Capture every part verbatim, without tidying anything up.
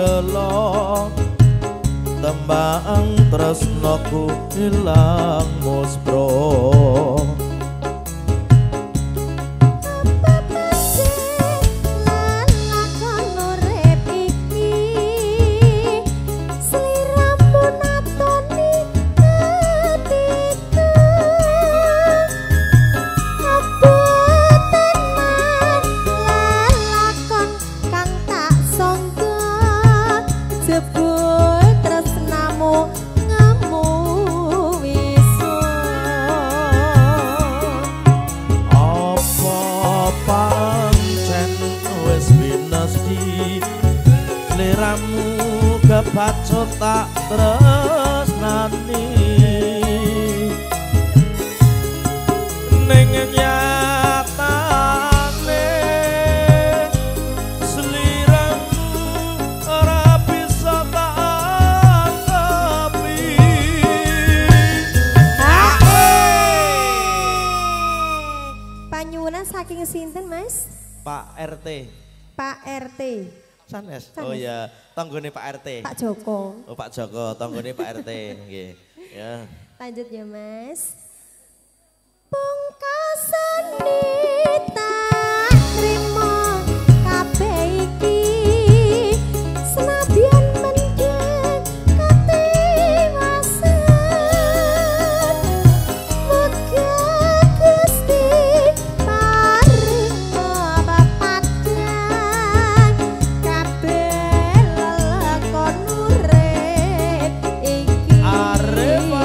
gelo tembang tresnoku ilang muspro. Kepacut tak tresnani ning nyatane sliramu ora bisa tak anggepi. Panyuwunan saking sinten Mas? Pak R T. Pak R T. Sanes. Oh ya, tanggone Pak R T. Pak Joko. Oh Pak Joko, tanggone Pak R T nggih. Ya. Lanjut ya Mas. Pungkasan tak trimo kabeh iki senadyan mendhet katiwasan muga Gusti paring pepadang kabeh lelakon urip iki. Arep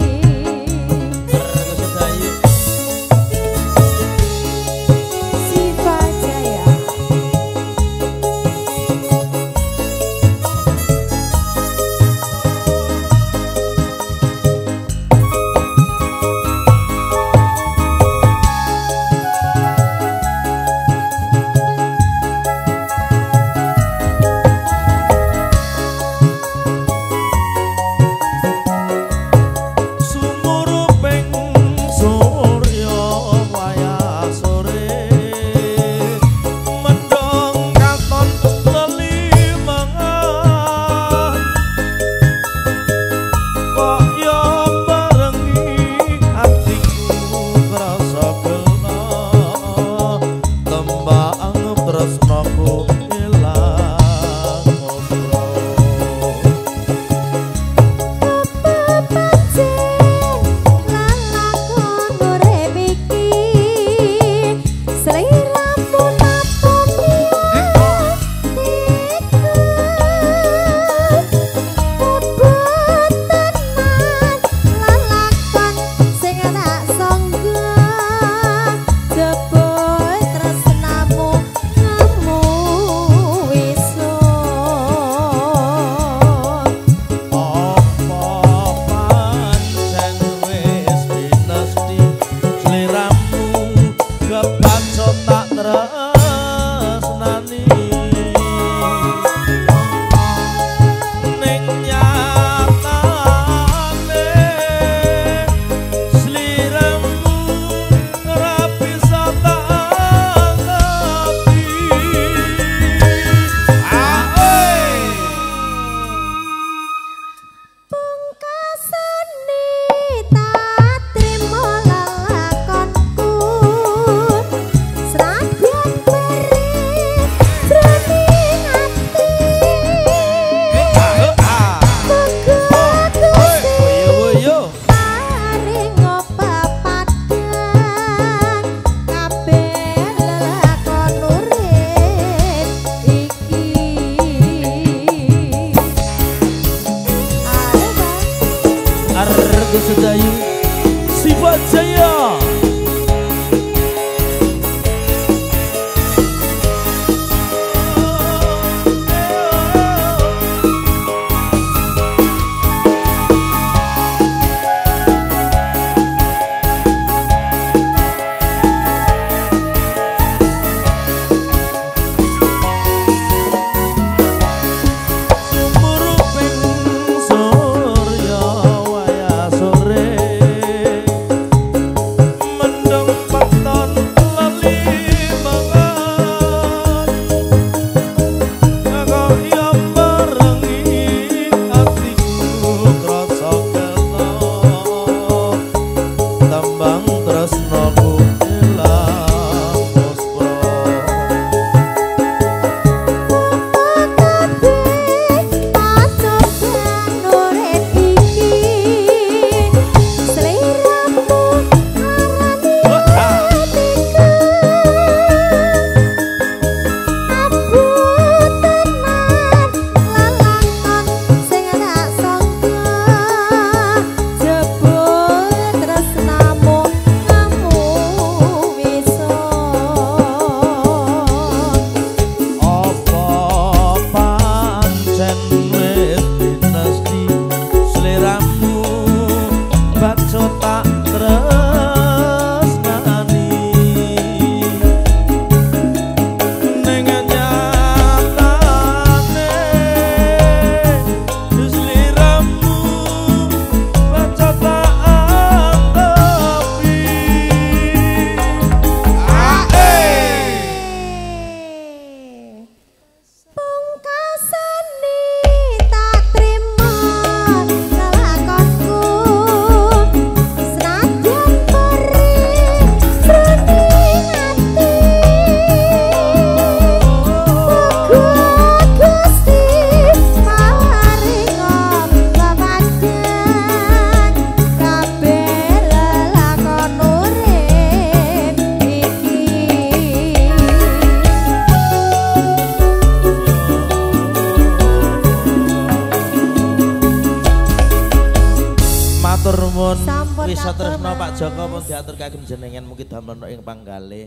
Sedayu Sifat Jaya. Nuwun Wis kabeh, tresno Mas. Pak Joko pun diatur kagem jenengan mungkin damel ing panggale.